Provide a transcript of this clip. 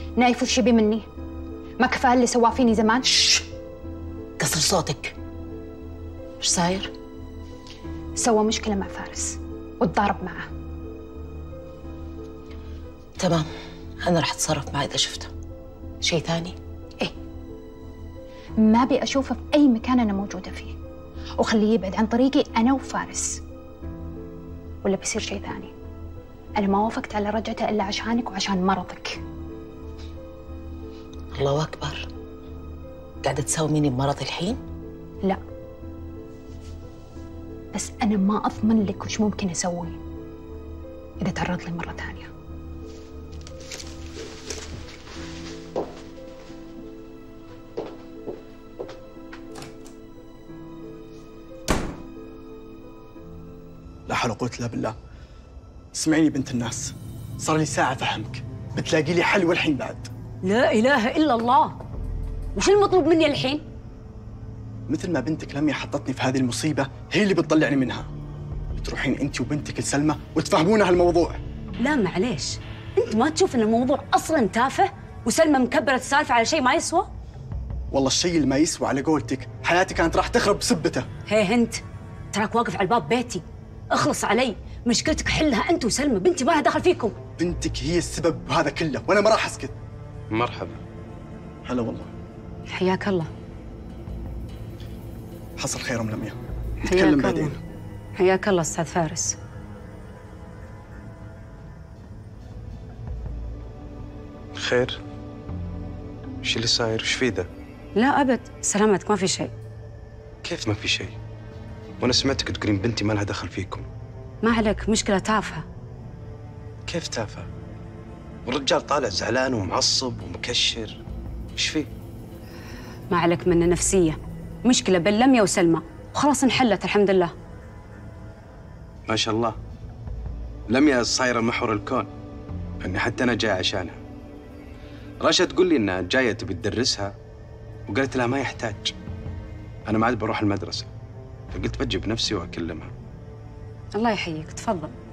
نايف وش بي مني؟ ما كفايه اللي سواه فيني زمان؟ شش، كسر صوتك. ايش صاير؟ سوى مشكله مع فارس وتضارب معه. تمام، انا راح اتصرف معه اذا شفته. شيء ثاني؟ ايه، ما ابي اشوفه في اي مكان انا موجوده فيه، وخليه يبعد عن طريقي انا وفارس. ولا بيصير شيء ثاني، انا ما وافقت على رجعته الا عشانك وعشان مرضك. الله اكبر، قاعده تساوميني بمرضي الحين؟ لا، بس انا ما اضمن لك وش ممكن اسوي اذا تعرض لي مره ثانيه. لا حول ولا قوة إلا بالله. اسمعيني بنت الناس، صار لي ساعة أفهمك، بتلاقي لي حل والحين بعد. لا إله إلا الله، وش المطلوب مني الحين؟ مثل ما بنتك لميا حطتني في هذه المصيبة، هي اللي بتطلعني منها. بتروحين أنت وبنتك لسلمى وتفهمونها الموضوع. لا معليش، أنت ما تشوف إن الموضوع أصلاً تافه وسلمى مكبرت السالفة على شيء ما يسوى؟ والله الشيء اللي ما يسوى على قولتك، حياتي كانت راح تخرب بسبته. هي هنت، تراك واقف على الباب بيتي، اخلص علي، مشكلتك حلها أنت وسلمى، بنتي ما لها دخل فيكم. بنتك هي السبب بهذا كله وأنا ما راح أسكت. مرحبا. هلا والله. حياك الله. حصل خير أم لميا، حياك نتكلم الله. بعدين. حياك الله أستاذ فارس. خير؟ ايش اللي صاير؟ ايش في ذا؟ لا أبد، سلامتك، ما في شيء. كيف ما في شيء؟ وانا سمعتك تقولين بنتي ما لها دخل فيكم. ما عليك، مشكلة تافهة. كيف تافه؟ والرجال طالع زعلان ومعصب ومكشر، ايش فيه؟ ما عليك منه، نفسية، مشكلة بين لميا وسلمى، وخلاص انحلت الحمد لله. ما شاء الله، لميا صايرة محور الكون، اني حتى انا جاي عشانها. رشا تقول لي انها جاية تبي تدرسها، وقالت لها ما يحتاج، انا ما عاد بروح المدرسة، فقلت بجي بنفسي واكلمها. الله يحييك، تفضل.